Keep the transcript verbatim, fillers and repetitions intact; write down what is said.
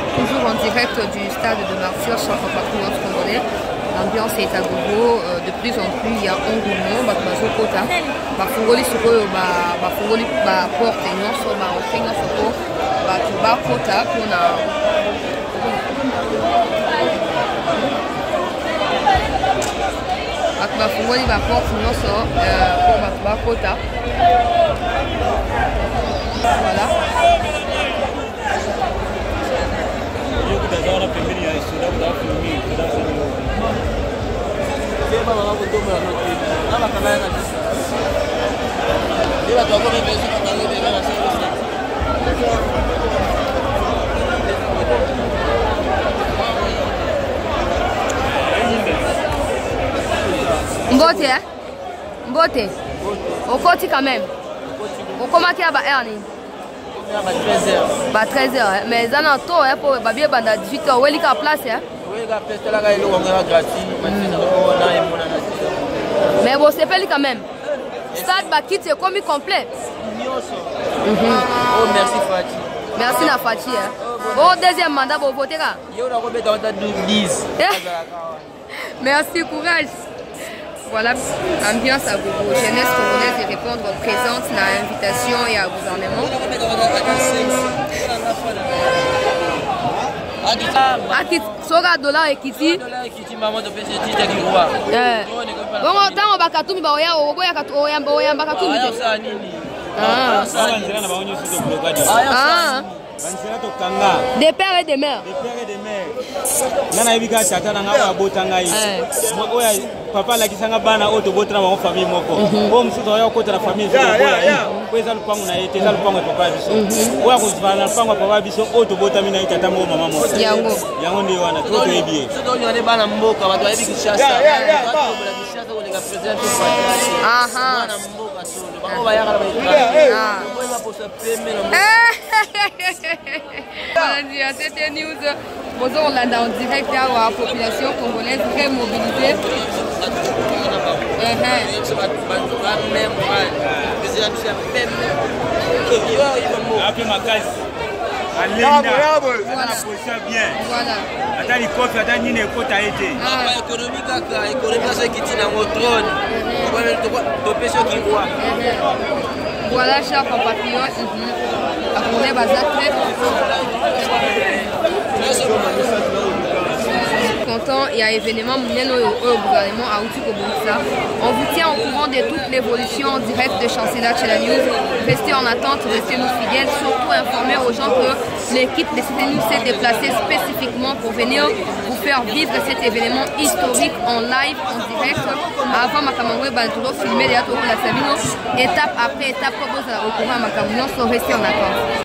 toujours en direct du stade de Martyrs, chers compatriotes congolais. L'ambiance est à gogo, euh, de plus en plus il y a engouement, bah bazo kota, bah fungoli sikoyo bah bah fungoli bah porte nyonso bah ofenga soko bah tu bah kota pour na bah bah fungoli bah porte nyonso pour bah bah kota. Voilà. Mbote, hein? Mbote. Au côté quand même. Au comment qu'il y a bah Ernie? treize heures. Bah treize heures, hein? Mais ça n'a pas hein pour bah bien bah dix-huit heures. Où est-ce qu'il y a place, hein? Oui, la place là, il est gratuit. Mais bon, c'est pas lui quand même. Stade Bakit, c'est comme il complet. Oh, merci Fati. Merci na Fati. Hein. Oh, deuxième mandat pour voter là. Merci, courage. Voilà, ambiance à Gogo. Jeunesse congolaise et répondre présente à l'invitation et à gouvernement. Akit, soga dollar ekiti. Dollar ekiti maman de pêcher tita qui roi. Eh. Bon, tant on va katumi ba oya oya katumi oya oya ba katumi. Ah. Ah. Des pères et des mères. Des pères et des mères. Nana ibika tata na ngawa botanga yi. Oya papa la kisanga bana auto botra ba famille moko. O msuto oya kota na famille ziko boya. Kweza lupango na yete za lupango papa biso. Oya kuzivana lupango papa biso auto bota mina itata mo mama mo. Yango. Yango ndi wana to to ebie. Suto nyane bana mboka watu wa Kishasa. Ya ya ya. Watu wa Kishasa wale ka president kwa. Aha. Bana mboka solo. Bako ba yaka ba. Ah. Mbona posa pembe na. Voilà, c'était news. Bonjour, on l'a en direct là, la population congolaise très mobilisée. Après ma case. Alenda. Voilà. Bien. Voilà. Attends, il coffre, attends, il n'est pas été. Ah, économique, économique, c'est qui tient au trône. On va mettre deux personnes qui voient. Voilà, chers compatriotes, la journée va être très content. Il y a événement au gouvernement à Outi-Kobonsa. On vous tient au courant de toute l'évolution en direct de Chancela chez la News. Restez en attente, restez nous fidèles. Surtout informer aux gens que l'équipe de C T News s'est déplacée spécifiquement pour venir vous faire vivre cet événement historique en live, en direct. Avant Makamangwe, Bantolo filmé déjà la Sabino. Étape après étape, comme vous allez au courant, Makamangwe, sont restés en attente.